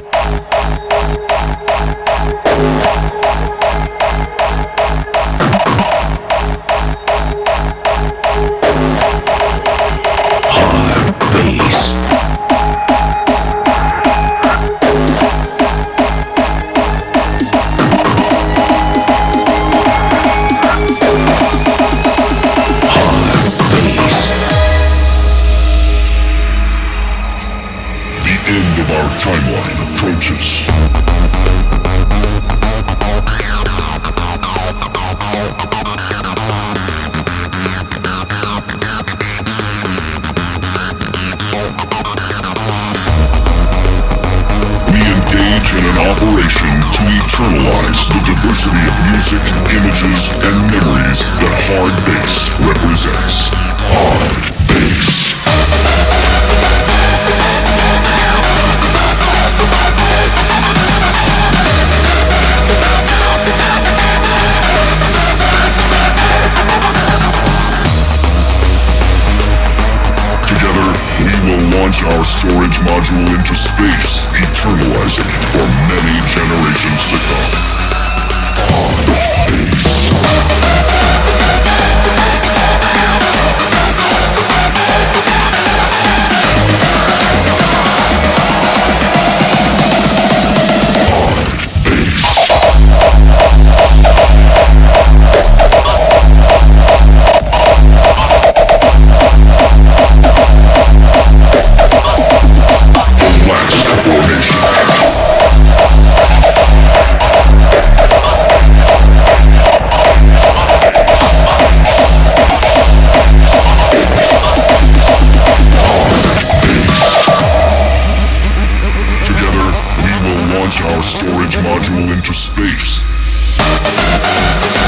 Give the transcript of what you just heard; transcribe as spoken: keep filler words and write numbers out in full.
Timeline approaches. We engage in an operation to eternalize the diversity of music, images, and memories that Hard Bass represents. Hard Bass. Launch our storage module into space, eternalizing it for many generations to come. Hard Bass. Our storage module into space.